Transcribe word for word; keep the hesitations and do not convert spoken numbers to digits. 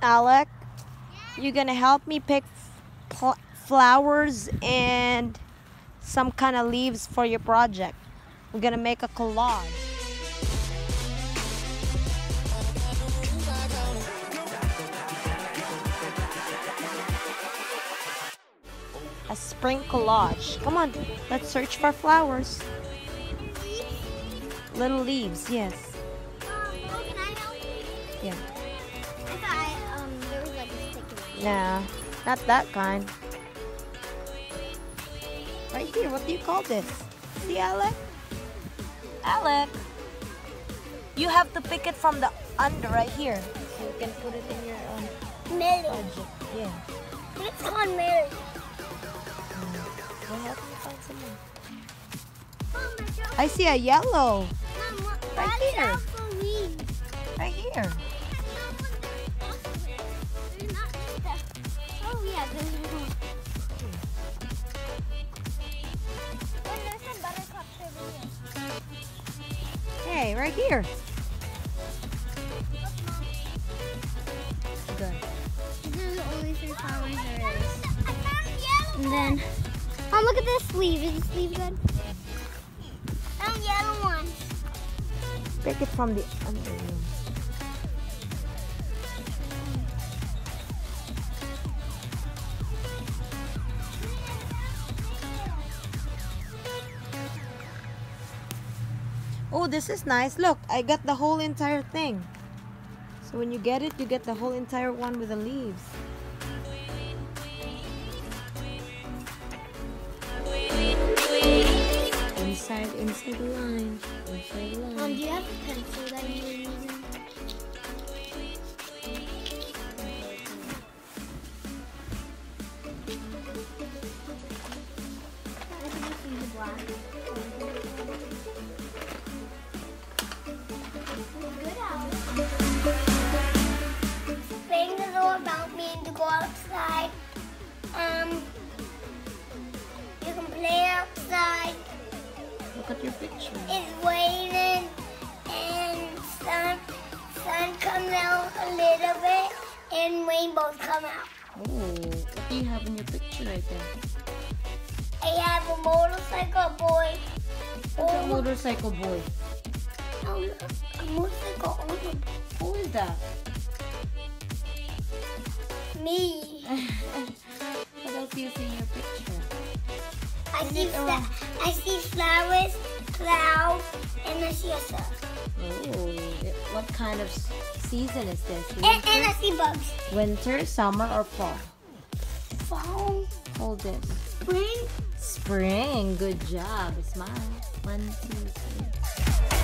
Alec, you're gonna help me pick f- flowers and some kind of leaves for your project. We're gonna make a collage. A spring collage. Come on, let's search for flowers. Little leaves, yes. Um, oh, can I help you? Yeah. I thought I, um, there was like a sticky. Nah, not that kind. Right here, what do you call this? See, Alec? Alec, you have to pick it from the under right here. So you can put it in your um, Mary. project. Yeah. It's called Mary. We'll help you find some more. Oh my God. I see a yellow. Mom, what, Right what is here. that for me? Right here. Oh yeah, there's one. And there's some buttercups over here. Hey, right here. Good. These are the only three flowers there is. I found a yellow And then, oh look at this sleeve. Is the sleeve good? Found yellow one. Pick it from the under. Oh, this is nice. Look, I got the whole entire thing. So when you get it, you get the whole entire one with the leaves. Inside, inside the line. Inside the line. Um, do you have a pencil that you're using? I can just use a black. Good out. Things is all about me to go outside. Um, you can play outside. Look at your picture. It's raining and sun sun comes out a little bit and rainbows come out. Oh, what do you have in your picture right there? I have a motorcycle boy. Look at Oh, motorcycle boy. no, a motorcycle owner. Who is that? Me. What else do you see in your picture? I Is see it fla- around? I see flowers, clouds, and I see a sun. Oh, it- what kind of s- season is this? And, and I Winter, see bugs. winter, summer, or fall? Fall, Hold it. spring. Spring. Good job. Smile. One, two, three.